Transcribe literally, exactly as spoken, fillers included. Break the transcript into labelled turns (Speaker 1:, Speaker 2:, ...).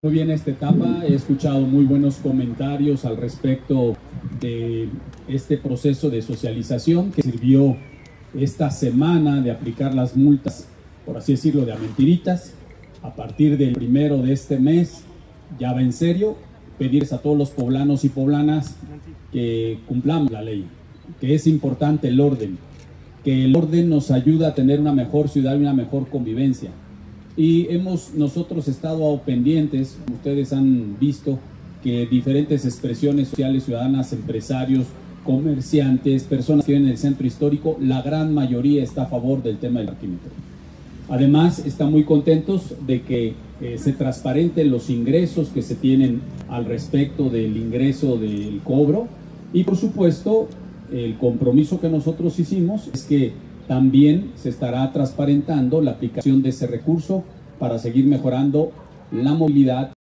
Speaker 1: Muy bien esta etapa, he escuchado muy buenos comentarios al respecto de este proceso de socialización que sirvió esta semana de aplicar las multas, por así decirlo, de a mentiritas. A partir del primero de este mes, ya va en serio, pedirles a todos los poblanos y poblanas que cumplamos la ley, que es importante el orden, que el orden nos ayuda a tener una mejor ciudad y una mejor convivencia. Y hemos nosotros estado pendientes, ustedes han visto que diferentes expresiones sociales, ciudadanas, empresarios, comerciantes, personas que viven en el centro histórico, la gran mayoría está a favor del tema del parquímetro. Además, están muy contentos de que eh, se transparenten los ingresos que se tienen al respecto del ingreso del cobro y, por supuesto, el compromiso que nosotros hicimos es que también se estará transparentando la aplicación de ese recurso para seguir mejorando la movilidad